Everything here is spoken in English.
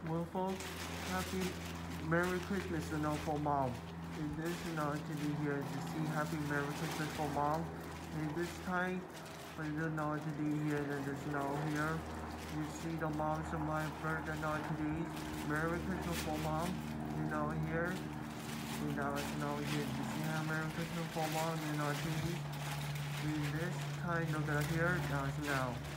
Well, folks, happy Merry Christmas, for Mom. In this, today here to see Happy Merry Christmas for Mom. In this time, today here, here, you see the moms of my birthday, today. Merry Christmas for Mom. Here, here, you see Merry Christmas for Mom, today. In this kind of here, now.